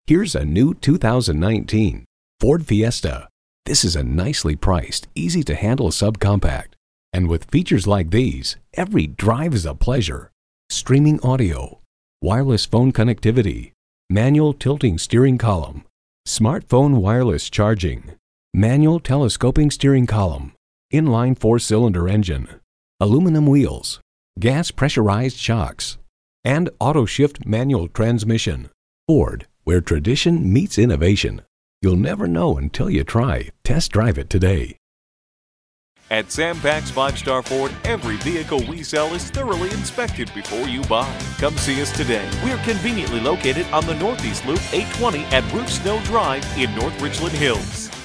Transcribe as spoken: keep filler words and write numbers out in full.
Here's a new two thousand nineteen Ford Fiesta. This is a nicely priced, easy-to-handle subcompact. And with features like these, every drive is a pleasure. Streaming audio, wireless phone connectivity, manual tilting steering column, smartphone wireless charging, manual telescoping steering column, inline four-cylinder engine, aluminum wheels, gas pressurized shocks, and auto-shift manual transmission. Ford, where tradition meets innovation. You'll never know until you try. Test drive it today. At Sam Pack's Five Star Ford, every vehicle we sell is thoroughly inspected before you buy. Come see us today. We are conveniently located on the Northeast Loop eight twenty at Roof Snow Drive in North Richland Hills.